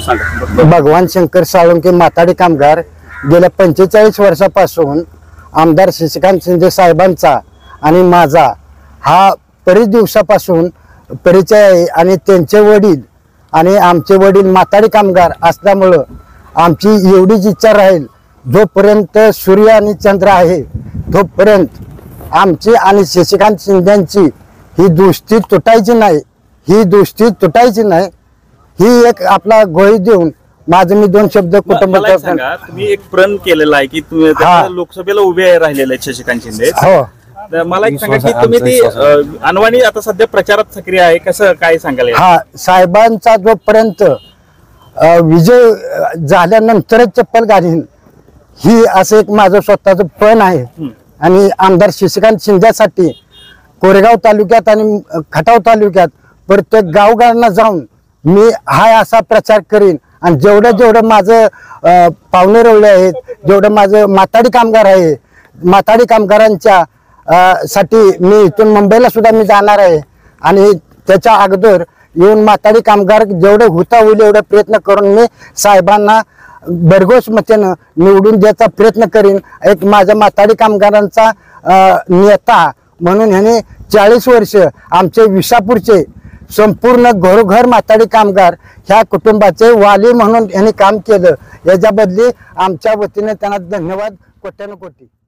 सांगा. भगवान शंकर साळुंके माथाडी कामगार गेल्या 45 वर्षापासून आमदार शशिकांत शिंदे साहेबांचा आणि माझा हा बरेच दिवसापासून परिचय आहे आणि त्यांचे वडील आणि आमचे वडील माथाडी कामगार असल्यामुळं आमची एवढीच इच्छा राहील, जोपर्यंत सूर्य आणि चंद्र आहे तोपर्यंत आमची आणि शशिकांत शिंदेची ही दोस्ती तुटायची नाही, ही दोस्ती तुटायची नाही. ही एक आपला गोळी देऊन माझं मी 2 शब्द मला सांगा, तुम्ही एक प्रण केलेला आहे की तुम्ही लोकसभेला उभे राहिलेले आहेत शशिकांत शिंदे. हो. तर मला एक सांगा की तुम्ही ती अनवाणी आता सध्या प्रचारात सक्रिय आहे, कसं काय सांगाल? हा, साहेबांचा जोपर्यंत विजय झाल्यानंतरच चप्पल घालीन ही असं एक माझं स्वतःचं पण आहे. आणि आमदार शशिकांत शिंदेसाठी कोरेगाव तालुक्यात आणि खटाव तालुक्यात प्रत्येक गावगावांना जाऊन मी हा असा प्रचार करीन. आणि जेवढं माझं पाहुणे रवळे आहेत, जेवढं माझं माथाडी कामगार आहे, माथाडी कामगारांच्या साठी मी इथून मुंबईला सुद्धा मी जाणार आहे. आणि त्याच्या अगोदर येऊन माथाडी कामगार जेवढं होता होईल एवढा प्रयत्न करून मी साहेबांना भरघोस मतेनं निवडून द्यायचा प्रयत्न करीन. एक माझ्या माथाडी कामगारांचा नेता म्हणून ह्याने 40 वर्ष आमचे विसापूरचे संपूर्ण घरोघर माथाडी कामगार ह्या कुटुंबाचे वाली म्हणून यांनी काम केलं. याच्या बदली आमच्या वतीने त्यांना धन्यवाद कोट्यानुकोटी.